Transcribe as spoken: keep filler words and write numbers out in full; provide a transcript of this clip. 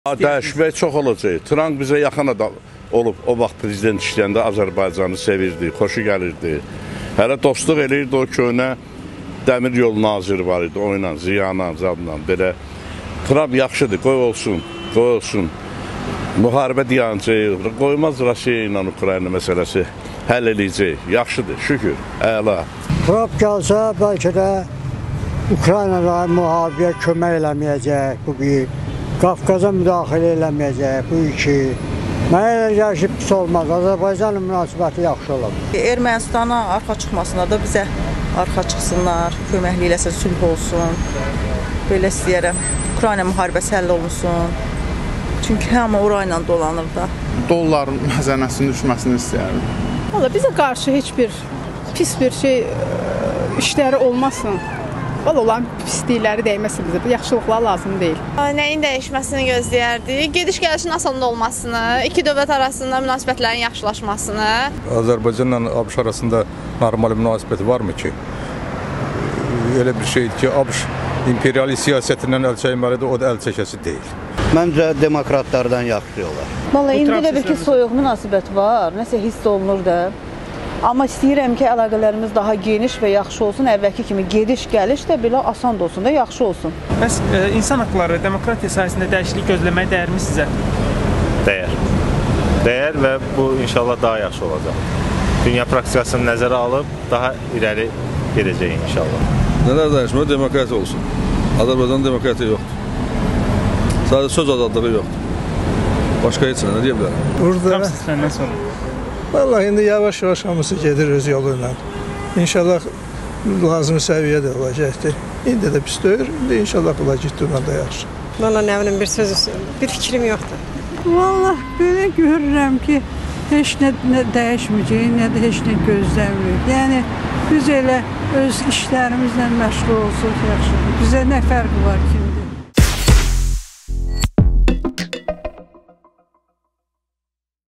Dəyişmək çox olacaq. Tramp bizə yaxın adam olub, o vaxt prezident işləyəndə Azərbaycanı sevirdi, xoşu gəlirdi. Hələ dostluq eləyirdi, o köhnə dəmir yol naziri var idi, o ilə, Ziyana, Zadla, belə. Tramp yaxşıdır, qoy olsun, qoy olsun. Müharibə dayanacaq, qoymaz Rusiya ilə Ukrayna məsələsi həll eləyəcək. Yaxşıdır, şükür, əla. Tramp gəlsə, bəlkə də Ukraynada müharibəyə kömək eləməyəcək bu bir. Qafqaza müdaxilə eləməyəcək, bu iki. Mənə elə gəlir ki, pis olmaz. Azərbaycanla münasibəti yaxşı olar. Ermənistana arxa çıxmasına da bizə arxa çıxsınlar, köməkli eləsə sülh olsun. Belə istəyərəm. Ukrayna müharibəsi həll olunsun. Çünki hamı orayla dolanır da. Dolların məzənəsinin düşməsini istəyərdim. Valla bizə qarşı heç bir pis bir şey işləri olmasın. Valla olan pislikləri dəyməsin bizə, yaxşılıqlar lazım deyil. Nəyin dəyişməsini gözləyərdik? Gediş-gəlişin asan olmasını, iki dövlət arasında münasibətlərin yaxşılaşmasını. Azərbaycanla ABŞ arasında normal münasibəti varmı ki? Elə bir şeydir ki, ABŞ imperialist siyasətindən əl çəkməlidir, o da əl çəkəsi deyil. Məncə demokratlardan yaxşı olar. Valla indi elə bir ki, soyuq münasibət var, nəsə hiss olunur da. Amma istəyirəm ki, əlaqələrimiz daha geniş və yaxşı olsun, əvvəlki kimi gediş-gəliş də belə asan da olsun da, yaxşı olsun. Bəs e, insan haqları, demokratiya sayəsində dəyişiklik gözləmək dəyərmi sizə? Dəyər. Dəyər və bu inşallah daha yaxşı olacaq. Dünya praktikasını nəzərə alıb daha irəli gedəcək inşallah. Nələr dəyişmə? Demokratiya olsun. Azərbaycanın demokratiya yoxdur. Sadəcə söz azadlığı yoxdur. Başqa heç nə, nə deyə bilərəm? Burada sizdən sonra. Vallahi indi yavaş-yavaş hamısı gedir öz yolu ilə. İnşallah lazımi səviyyədə olacaqdır. İndi də pis deyir, indi inşallah olacaq da yaxşı. Vallahi nə bilim bir söz, bir fikrim yoxdur. Vallahi belə görürəm ki, heç nə, nə dəyişməyəcək, nə də heç nə gözləmir. Yəni biz elə öz işlərimizlə məşğul olsaq yaxşıdır. Bizə nə fərqi var ki?